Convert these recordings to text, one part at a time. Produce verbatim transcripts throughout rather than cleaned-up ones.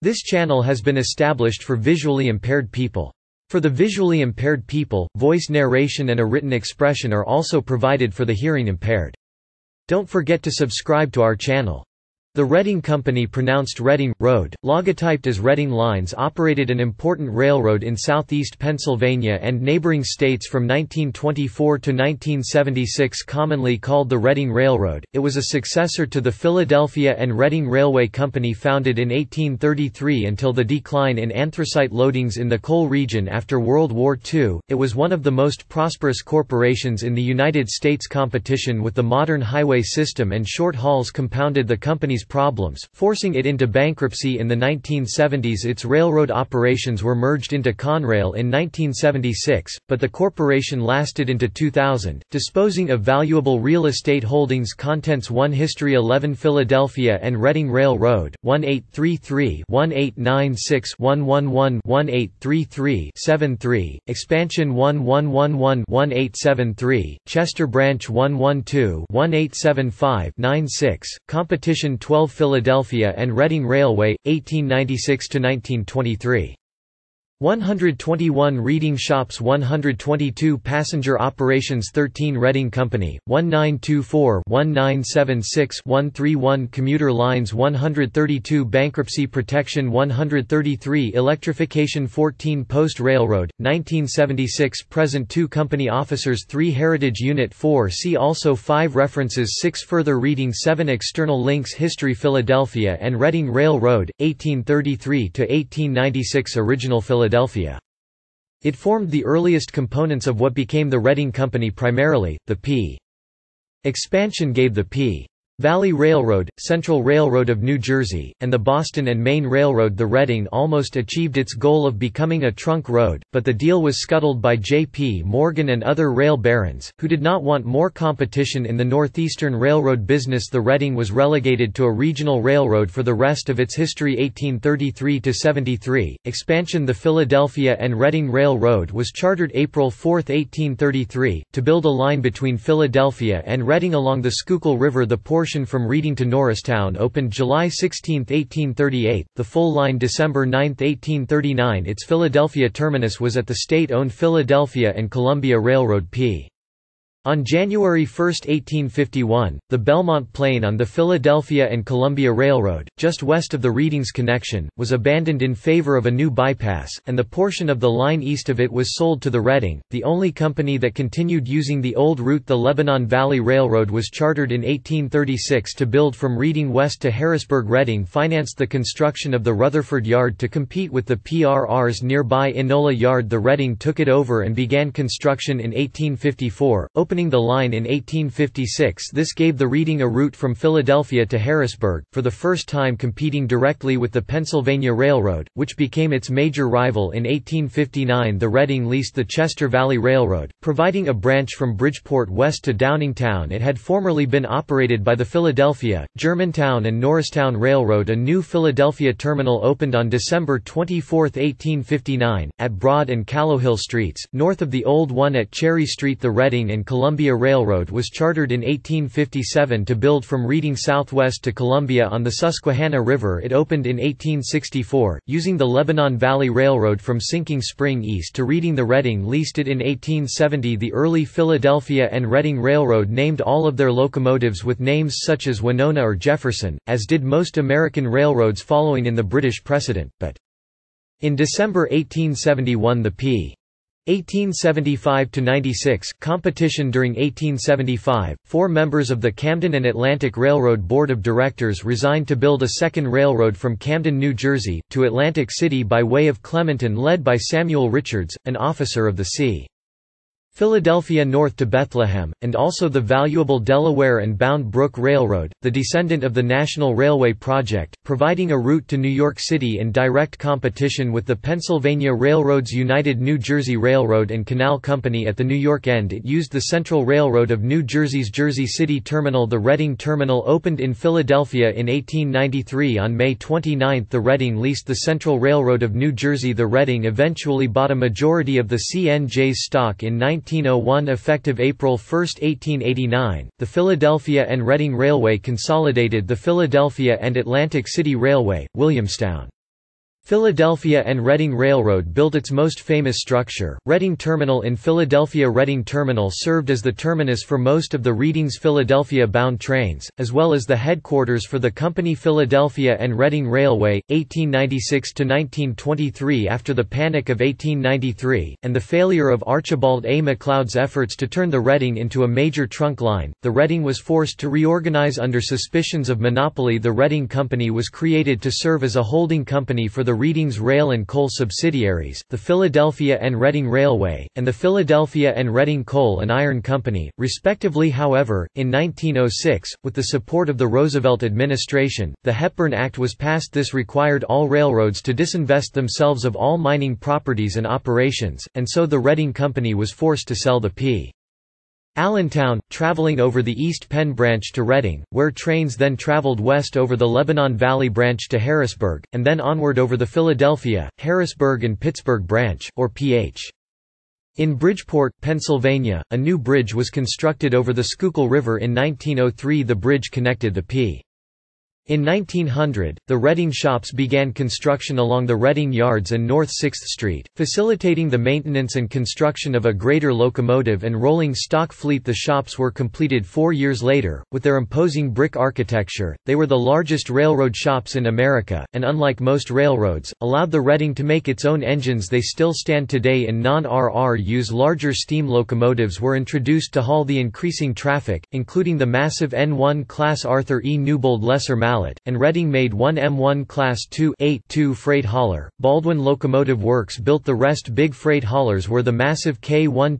This channel has been established for visually impaired people. For the visually impaired people, voice narration and a written expression are also provided for the hearing impaired. Don't forget to subscribe to our channel. The Reading Company, pronounced Reading, Road, logotyped as Reading Lines, operated an important railroad in southeast Pennsylvania and neighboring states from nineteen twenty-four to nineteen seventy-six, commonly called the Reading Railroad. It was a successor to the Philadelphia and Reading Railway Company, founded in eighteen thirty-three until the decline in anthracite loadings in the coal region after World War Two. It was one of the most prosperous corporations in the United States. Competition with the modern highway system and short hauls compounded the company's problems, forcing it into bankruptcy in the nineteen seventies. Its railroad operations were merged into Conrail in nineteen seventy-six, but the corporation lasted into two thousand, disposing of valuable real estate holdings. Contents: one History eleven Philadelphia and Reading Railroad, one eight three three, one eight nine six, one one one, one eight three three, seven three, Expansion one one one one, one eight seven three, Chester Branch one one two, one eight seven five, nine six, Competition twelve Philadelphia and Reading Railway, eighteen ninety-six to nineteen twenty-three. one hundred twenty-one Reading Shops, one hundred twenty-two Passenger Operations, thirteen Reading Company, one nine two four, one nine seven six, one three one Commuter Lines, one hundred thirty-two Bankruptcy Protection, one hundred thirty-three Electrification, fourteen Post Railroad, nineteen seventy-six Present, two Company Officers, three Heritage Unit, four See also five References, six Further reading, seven External links. History Philadelphia and Reading Railroad, eighteen thirty-three to eighteen ninety-six. Original Philadelphia Philadelphia. It formed the earliest components of what became the Reading Company, primarily, the P. Expansion gave the P. Valley Railroad, Central Railroad of New Jersey, and the Boston and Maine Railroad. The Reading almost achieved its goal of becoming a trunk road, but the deal was scuttled by J P Morgan and other rail barons, who did not want more competition in the Northeastern Railroad business. The Reading was relegated to a regional railroad for the rest of its history. eighteen thirty-three to seventy-three, Expansion. The Philadelphia and Reading Railroad was chartered April fourth, eighteen thirty-three, to build a line between Philadelphia and Reading along the Schuylkill River. The portion from Reading to Norristown opened July sixteenth, eighteen thirty-eight, the full line December ninth, eighteen thirty-nine. Its Philadelphia terminus was at the state-owned Philadelphia and Columbia Railroad. P. On January first, eighteen fifty-one, the Belmont Plain on the Philadelphia and Columbia Railroad, just west of the Reading's connection, was abandoned in favor of a new bypass, and the portion of the line east of it was sold to the Reading, the only company that continued using the old route. The Lebanon Valley Railroad was chartered in eighteen thirty-six to build from Reading west to Harrisburg. Reading financed the construction of the Rutherford Yard to compete with the P R R's nearby Enola Yard. The Reading took it over and began construction in eighteen fifty-four, opening the line in eighteen fifty-six. This gave the Reading a route from Philadelphia to Harrisburg, for the first time competing directly with the Pennsylvania Railroad, which became its major rival. In eighteen fifty-nine, the Reading leased the Chester Valley Railroad, providing a branch from Bridgeport west to Downingtown. It had formerly been operated by the Philadelphia, Germantown and Norristown Railroad. A new Philadelphia terminal opened on December twenty-fourth, eighteen fifty-nine, at Broad and Callowhill Streets, north of the old one at Cherry Street. The Reading and Columbia Columbia Railroad was chartered in eighteen fifty-seven to build from Reading southwest to Columbia on the Susquehanna River. It opened in eighteen sixty-four, using the Lebanon Valley Railroad from Sinking Spring east to Reading. The Reading leased it in eighteen seventy. The early Philadelphia and Reading Railroad named all of their locomotives with names such as Winona or Jefferson, as did most American railroads following in the British precedent, but in December eighteen seventy-one the P. eighteen seventy-five to ninety-six competition. During eighteen seventy-five, four members of the Camden and Atlantic Railroad Board of Directors resigned to build a second railroad from Camden, New Jersey, to Atlantic City by way of Clementon, led by Samuel Richards, an officer of the C. Philadelphia north to Bethlehem, and also the valuable Delaware and Bound Brook Railroad, the descendant of the National Railway Project, providing a route to New York City in direct competition with the Pennsylvania Railroad's United New Jersey Railroad and Canal Company. At the New York end, it used the Central Railroad of New Jersey's Jersey City Terminal. The Reading Terminal opened in Philadelphia in eighteen ninety-three. On May twenty-ninth, the Reading leased the Central Railroad of New Jersey. The Reading eventually bought a majority of the C N J's stock in nineteen oh one. Effective April first, eighteen eighty-nine, the Philadelphia and Reading Railway consolidated the Philadelphia and Atlantic City Railway, Williamstown. Philadelphia and Reading Railroad built its most famous structure, Reading Terminal in Philadelphia. Reading Terminal served as the terminus for most of the Reading's Philadelphia-bound trains, as well as the headquarters for the company Philadelphia and Reading Railway, eighteen ninety-six to nineteen twenty-three. After the Panic of eighteen ninety-three, and the failure of Archibald A. McLeod's efforts to turn the Reading into a major trunk line, the Reading was forced to reorganize under suspicions of monopoly. The Reading Company was created to serve as a holding company for the Reading's rail and coal subsidiaries, the Philadelphia and Reading Railway, and the Philadelphia and Reading Coal and Iron Company, respectively. However, in nineteen oh six, with the support of the Roosevelt administration, the Hepburn Act was passed. This required all railroads to disinvest themselves of all mining properties and operations, and so the Reading Company was forced to sell the P. Allentown, traveling over the East Penn Branch to Reading, where trains then traveled west over the Lebanon Valley Branch to Harrisburg, and then onward over the Philadelphia, Harrisburg and Pittsburgh Branch, or P H. In Bridgeport, Pennsylvania, a new bridge was constructed over the Schuylkill River in nineteen oh three. The bridge connected the P. In nineteen hundred, the Reading shops began construction along the Reading Yards and North sixth Street, facilitating the maintenance and construction of a greater locomotive and rolling stock fleet. The shops were completed four years later. With their imposing brick architecture, they were the largest railroad shops in America, and unlike most railroads, allowed the Reading to make its own engines. They still stand today in non-R R Us. Larger steam locomotives were introduced to haul the increasing traffic, including the massive N one class Arthur E. Newbold Lesser Mallet, and Reading made one M one Class two eight two freight hauler. Baldwin Locomotive Works built the rest. Big freight haulers were the massive K twelve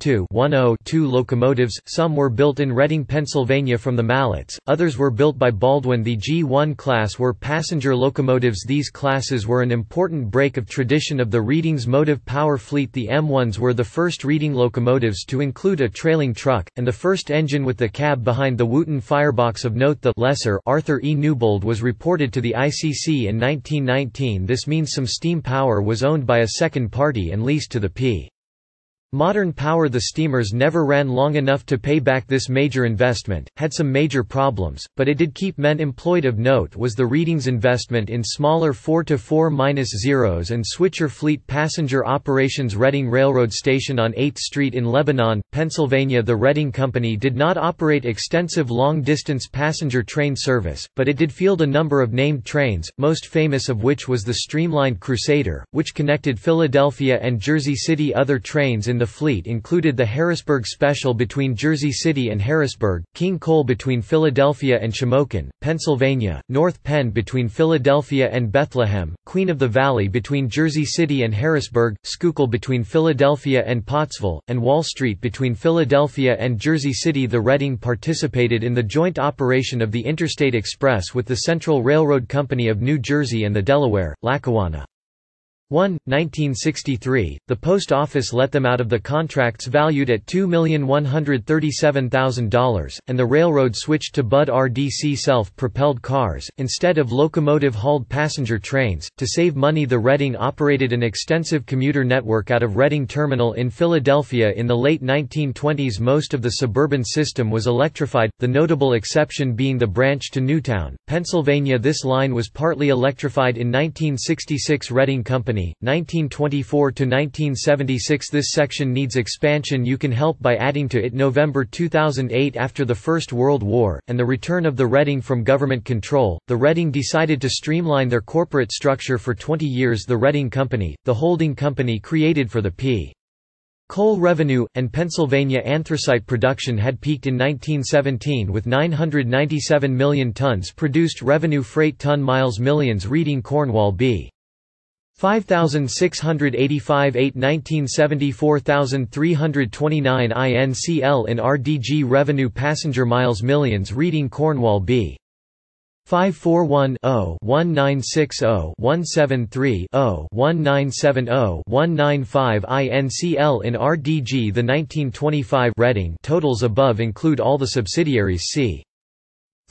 ten locomotives. Some were built in Reading, Pennsylvania from the Mallets, others were built by Baldwin. The G one class were passenger locomotives. These classes were an important break of tradition of the Reading's motive power fleet. The M ones were the first Reading locomotives to include a trailing truck, and the first engine with the cab behind the Wooten firebox. Of note, the lesser Arthur E. Newbold was reported to the I C C in nineteen nineteen. This means some steam power was owned by a second party and leased to the P. Modern Power. The steamers never ran long enough to pay back this major investment, had some major problems, but it did keep men employed. Of note was the Reading's investment in smaller four to four zeros and switcher fleet passenger operations. Reading Railroad Station on eighth Street in Lebanon, Pennsylvania. The Reading Company did not operate extensive long-distance passenger train service, but it did field a number of named trains, most famous of which was the streamlined Crusader, which connected Philadelphia and Jersey City. Other trains in the fleet included the Harrisburg Special between Jersey City and Harrisburg, King Coal between Philadelphia and Shamokin, Pennsylvania, North Penn between Philadelphia and Bethlehem, Queen of the Valley between Jersey City and Harrisburg, Schuylkill between Philadelphia and Pottsville, and Wall Street between Philadelphia and Jersey City. The Reading participated in the joint operation of the Interstate Express with the Central Railroad Company of New Jersey and the Delaware, Lackawanna. one, nineteen sixty-three, the Post Office let them out of the contracts valued at two million one hundred thirty-seven thousand dollars, and the railroad switched to Budd R D C self-propelled cars, instead of locomotive-hauled passenger trains. To save money, the Reading operated an extensive commuter network out of Reading Terminal in Philadelphia. In the late nineteen twenties, most of the suburban system was electrified, the notable exception being the branch to Newtown, Pennsylvania. This line was partly electrified in nineteen sixty-six. Reading Company, nineteen twenty-four to nineteen seventy-six. This section needs expansion. You can help by adding to it. November two thousand eight. After the First World War, and the return of the Reading from government control, the Reading decided to streamline their corporate structure. For twenty years the Reading Company, the holding company created for the P. Coal revenue, and Pennsylvania anthracite production had peaked in nineteen seventeen with nine hundred ninety-seven million tons produced. Revenue freight ton miles millions. Reading Cornwall B. five thousand six hundred eighty-five eight nineteen seventy four thousand three hundred twenty-nine I N C L in R D G. Revenue passenger miles millions. Reading Cornwall B. five four one zero one nine six zero one seven three zero one nine seven zero one nine five I N C L in R D G. The nineteen twenty-five Reading totals above include all the subsidiaries. See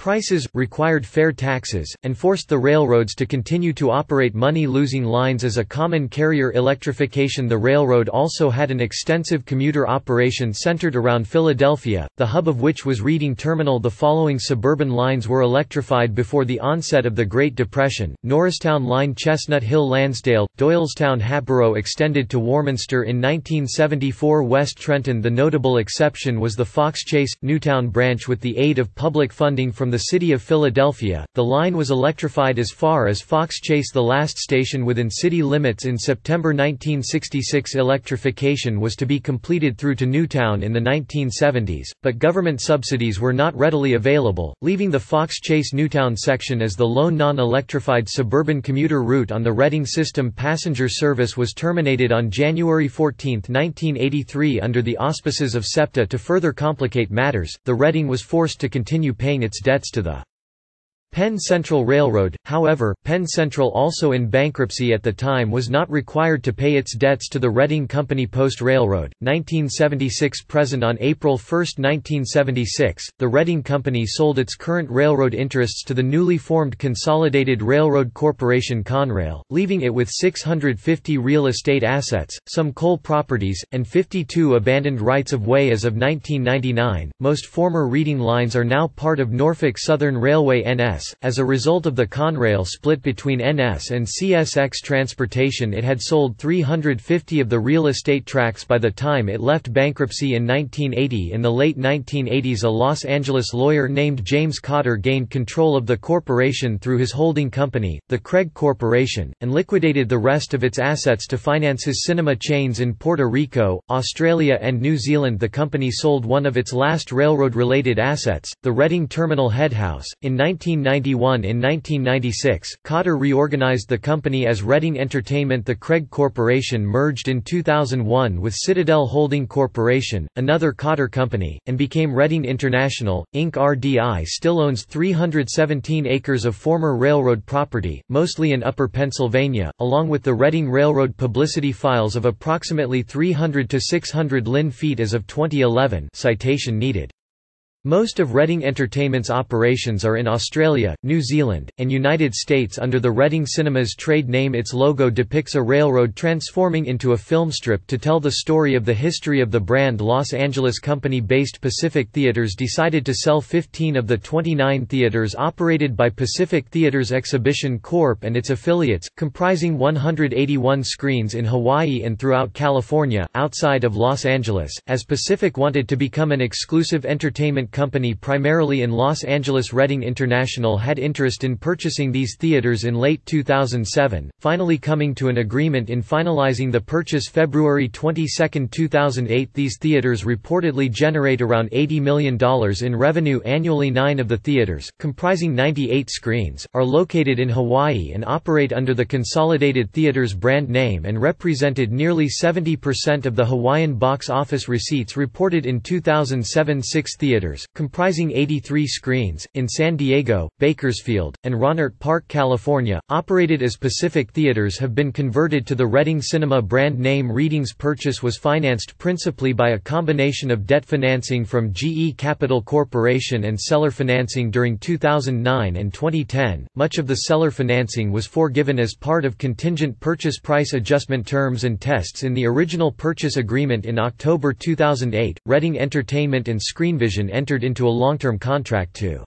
prices, required fare taxes, and forced the railroads to continue to operate money-losing lines as a common carrier. Electrification. The railroad also had an extensive commuter operation centered around Philadelphia, the hub of which was Reading Terminal. The following suburban lines were electrified before the onset of the Great Depression: Norristown Line, Chestnut Hill, Lansdale, Doylestown, Hatboro extended to Warminster in nineteen seventy-four, West Trenton. The notable exception was the Fox Chase, Newtown branch. With the aid of public funding from the city of Philadelphia, the line was electrified as far as Fox Chase, the last station within city limits. In September nineteen sixty-six, electrification was to be completed through to Newtown in the nineteen seventies, but government subsidies were not readily available, leaving the Fox Chase-Newtown section as the lone non-electrified suburban commuter route on the Reading system. Passenger service was terminated on January fourteenth, nineteen eighty-three under the auspices of SEPTA. To further complicate matters, the Reading was forced to continue paying its debts to the Penn Central Railroad. However, Penn Central, also in bankruptcy at the time, was not required to pay its debts to the Reading Company. Post Railroad, nineteen seventy-six present. On April first, nineteen seventy-six, the Reading Company sold its current railroad interests to the newly formed Consolidated Railroad Corporation Conrail, leaving it with six hundred fifty real estate assets, some coal properties, and fifty-two abandoned rights-of-way as of nineteen ninety-nine. Most former Reading lines are now part of Norfolk Southern Railway N S. As a result of the Conrail split between N S and C S X Transportation, it had sold three hundred fifty of the real estate tracts by the time it left bankruptcy in nineteen eighty. In the late nineteen eighties, a Los Angeles lawyer named James Cotter gained control of the corporation through his holding company, the Craig Corporation, and liquidated the rest of its assets to finance his cinema chains in Puerto Rico, Australia and New Zealand. The company sold one of its last railroad-related assets, the Reading Terminal Headhouse, in nineteen ninety-one. In nineteen ninety-six, Cotter reorganized the company as Reading Entertainment. The Craig Corporation merged in two thousand one with Citadel Holding Corporation, another Cotter company, and became Reading International, Incorporated. R D I still owns three hundred seventeen acres of former railroad property, mostly in Upper Pennsylvania, along with the Reading Railroad publicity files of approximately three hundred to six hundred lin feet as of twenty eleven. Citation needed. Most of Reading Entertainment's operations are in Australia, New Zealand, and United States under the Reading Cinemas trade name. Its logo depicts a railroad transforming into a film strip to tell the story of the history of the brand. Los Angeles company-based Pacific Theatres decided to sell fifteen of the twenty-nine theaters operated by Pacific Theatres Exhibition Corp and its affiliates, comprising one hundred eighty-one screens in Hawaii and throughout California, outside of Los Angeles, as Pacific wanted to become an exclusive entertainment company primarily in Los Angeles. Reading International had interest in purchasing these theaters in late two thousand seven, finally coming to an agreement in finalizing the purchase February twenty-second, two thousand eight. These theaters reportedly generate around eighty million dollars in revenue annually. Nine of the theaters, comprising ninety-eight screens, are located in Hawaii and operate under the Consolidated Theaters brand name and represented nearly seventy percent of the Hawaiian box office receipts reported in two thousand seven. Six theaters, comprising eighty-three screens, in San Diego, Bakersfield, and Rohnert Park, California, operated as Pacific Theaters, have been converted to the Reading Cinema brand name. Reading's purchase was financed principally by a combination of debt financing from G E Capital Corporation and seller financing during two thousand nine and twenty ten. Much of the seller financing was forgiven as part of contingent purchase price adjustment terms and tests in the original purchase agreement. In October two thousand eight, Reading Entertainment and Screenvision entered into a long-term contract to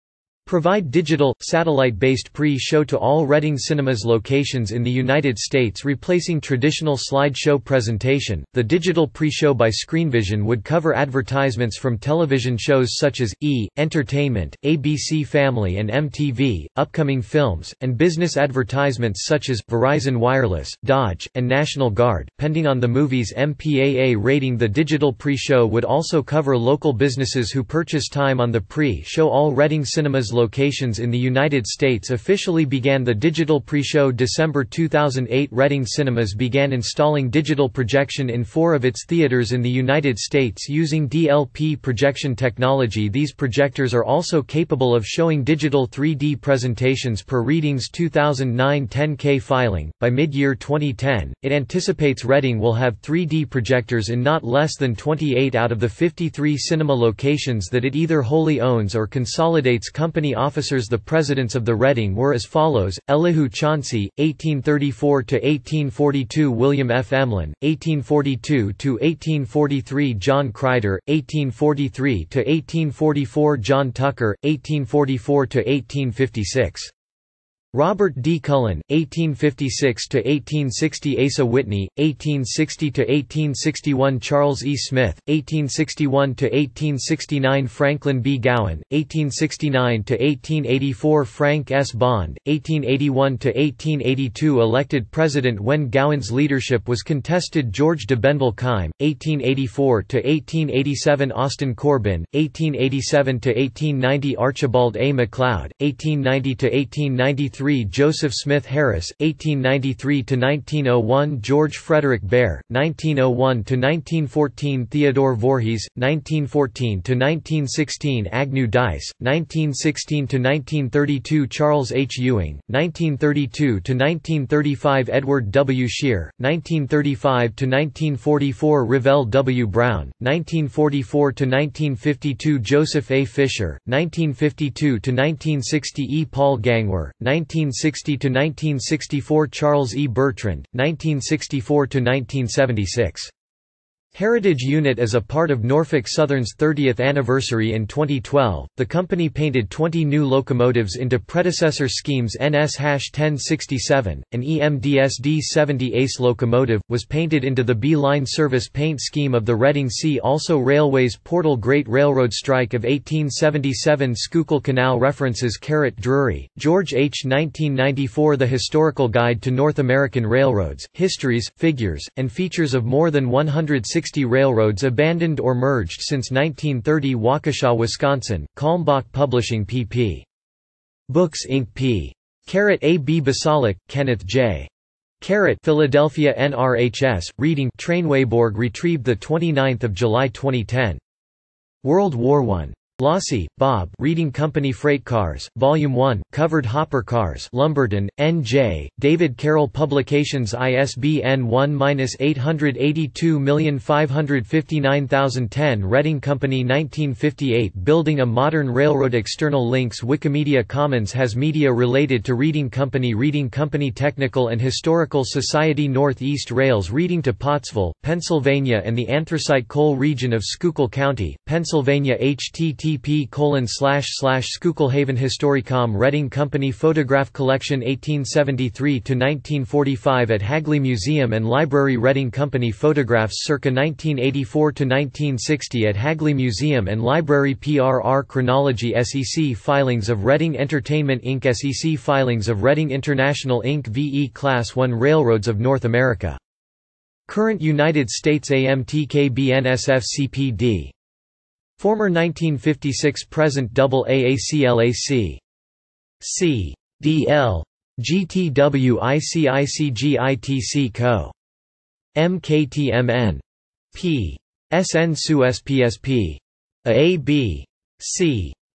provide digital, satellite-based pre-show to all Reading Cinemas locations in the United States, replacing traditional slideshow presentation. The digital pre-show by Screenvision would cover advertisements from television shows such as E! Entertainment, A B C Family and M T V, upcoming films, and business advertisements such as Verizon Wireless, Dodge, and National Guard, pending on the movie's M P A A rating. The digital pre-show would also cover local businesses who purchase time on the pre-show. All Reading Cinemas locations in the United States officially began the digital pre-show December two thousand eight. Reading Cinemas began installing digital projection in four of its theaters in the United States using D L P projection technology. These projectors are also capable of showing digital three D presentations per Reading's two thousand nine ten K filing. By mid-year twenty ten, it anticipates Reading will have three D projectors in not less than twenty-eight out of the fifty-three cinema locations that it either wholly owns or consolidates. Company Company officers. The presidents of the Reading were as follows: Elihu Chauncey, eighteen thirty-four to eighteen forty-two; William F. Emlyn, eighteen forty-two to eighteen forty-three; John Crider, eighteen forty-three to eighteen forty-four; John Tucker, eighteen forty-four to eighteen fifty-six. Robert D. Cullen, eighteen fifty-six to eighteen sixty; Asa Whitney, eighteen sixty to eighteen sixty-one; Charles E. Smith, eighteen sixty-one to eighteen sixty-nine; Franklin B. Gowan, eighteen sixty-nine to eighteen eighty-four; Frank S. Bond, eighteen eighty-one to eighteen eighty-two. Elected president when Gowan's leadership was contested: George de Benville Kime, eighteen eighty-four to eighteen eighty-seven; Austin Corbin, eighteen eighty-seven to eighteen ninety; Archibald A. MacLeod, eighteen ninety to eighteen ninety-three; Joseph Smith Harris, eighteen ninety-three to nineteen oh one; George Frederick Bear, nineteen oh one to nineteen fourteen; Theodore Voorhees, nineteen fourteen to nineteen sixteen; Agnew Dice, nineteen sixteen to nineteen thirty-two; Charles H. Ewing, nineteen thirty-two to nineteen thirty-five; Edward W. Scheer, nineteen thirty-five to nineteen forty-four; Revell W. Brown, nineteen forty-four to nineteen fifty-two; Joseph A. Fisher, nineteen fifty-two to nineteen sixty; E. Paul Gangwer, nineteen sixty to nineteen sixty-four; Charles E. Bertrand, nineteen sixty-four to nineteen seventy-six. Heritage Unit. As a part of Norfolk Southern's thirtieth anniversary in twenty twelve, the company painted twenty new locomotives into predecessor schemes. N S ten sixty-seven, an E M D S D seventy Ace locomotive, was painted into the B-line service paint scheme of the Reading. See also Railways Portal. Great Railroad Strike of eighteen seventy-seven. Schuylkill Canal. References. Drury, George H. nineteen ninety-four. The Historical Guide to North American Railroads, Histories, Figures, and Features of More Than one hundred sixty railroads abandoned or merged since nineteen thirty. Waukesha, Wisconsin, Kalmbach Publishing P P. Books Incorporated. P. Carrot A. B. Basalik, Kenneth J. Carrot, Philadelphia N R H S, Reading Trainwayborg. Retrieved the twenty-ninth of July twenty ten. World War One. Lossy, Bob. Reading Company Freight Cars, Volume one, Covered Hopper Cars, Lumberton, N J. David Carroll Publications. I S B N one dash eight eight two five five nine zero zero one zero. Reading Company nineteen fifty-eight. Building a Modern Railroad. External links. Wikimedia Commons has media related to Reading Company. Reading Company Technical and Historical Society. Northeast Rails. Reading to Pottsville, Pennsylvania and the Anthracite Coal Region of Schuylkill County, Pennsylvania. H T T P colon slash slash Schuylkillhaven Historicom. Reading Company Photograph Collection eighteen seventy-three to nineteen forty-five at Hagley Museum and Library. Reading Company Photographs circa nineteen eighty-four to nineteen sixty at Hagley Museum and Library. P R R Chronology. S E C Filings of Reading Entertainment Incorporated. S E C Filings of Reading International Incorporated. V E Class one Railroads of North America. Current United States. A M T K B N S F C P D. Former nineteen fifty-six. Present. double A A C L A C. C. D L. G T W I C I C G I T C Co. M K T M N. P. S N S U S P S P. A A B. C.